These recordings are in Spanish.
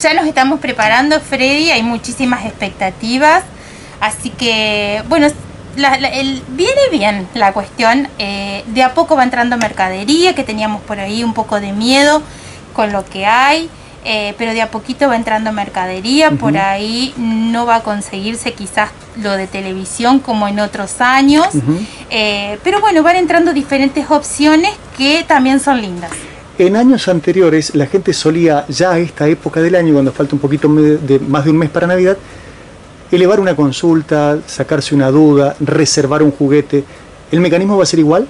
Ya nos estamos preparando, Freddy, hay muchísimas expectativas, así que, bueno, viene bien la cuestión. De a poco va entrando mercadería, que teníamos por ahí un poco de miedo con lo que hay, pero de a poquito va entrando mercadería. Por ahí no va a conseguirse quizás lo de televisión como en otros años, pero bueno, van entrando diferentes opciones que también son lindas. En años anteriores la gente solía, ya a esta época del año, cuando falta un poquito más de un mes para Navidad, elevar una consulta, sacarse una duda, reservar un juguete. ¿El mecanismo va a ser igual?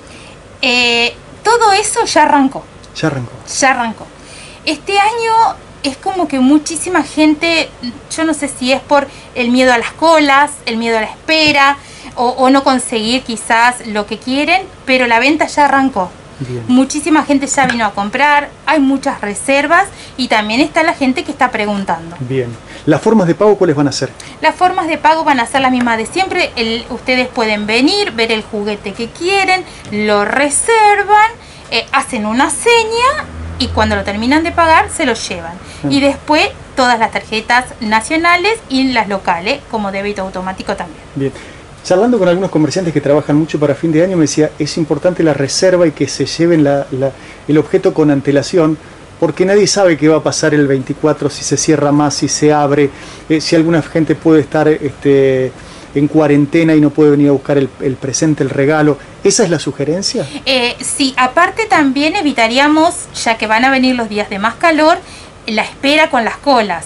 Todo eso ya arrancó. Ya arrancó. Ya arrancó. Este año es como que muchísima gente, yo no sé si es por el miedo a las colas, el miedo a la espera, o no conseguir quizás lo que quieren, pero la venta ya arrancó. Bien. Muchísima gente ya vino a comprar, hay muchas reservas y también está la gente que está preguntando. Bien. ¿Las formas de pago cuáles van a ser? Las formas de pago van a ser las mismas de siempre. Ustedes pueden venir, ver el juguete que quieren, lo reservan, hacen una seña y cuando lo terminan de pagar se lo llevan. Y después todas las tarjetas nacionales y las locales como débito automático también. Bien. Charlando con algunos comerciantes que trabajan mucho para fin de año, me decía, es importante la reserva y que se lleven el objeto con antelación, porque nadie sabe qué va a pasar el 24, si se cierra más, si se abre, si alguna gente puede estar en cuarentena y no puede venir a buscar el presente, el regalo. ¿Esa es la sugerencia? Sí, aparte también evitaríamos, ya que van a venir los días de más calor, la espera con las colas.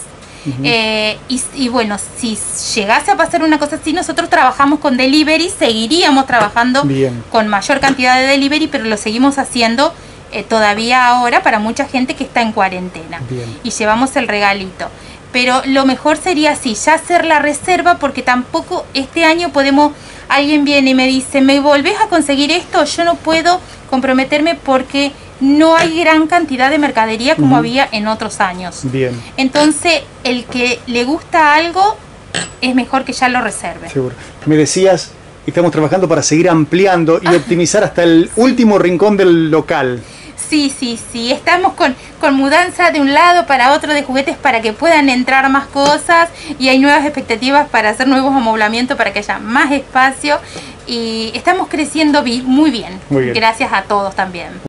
Y bueno, si llegase a pasar una cosa así, nosotros trabajamos con delivery, seguiríamos trabajando con mayor cantidad de delivery, pero lo seguimos haciendo todavía ahora para mucha gente que está en cuarentena. Y llevamos el regalito. Pero lo mejor sería así, ya hacer la reserva, porque tampoco este año podemos, alguien viene y me dice, ¿me volvés a conseguir esto? Yo no puedo comprometerme porque no hay gran cantidad de mercadería como había en otros años. Entonces, el que le gusta algo, es mejor que ya lo reserve. Seguro. Me decías, estamos trabajando para seguir ampliando y optimizar hasta el último rincón del local. Sí, estamos con mudanza de un lado para otro de juguetes para que puedan entrar más cosas y hay nuevas expectativas para hacer nuevos amoblamientos para que haya más espacio y estamos creciendo muy bien. Gracias a todos también.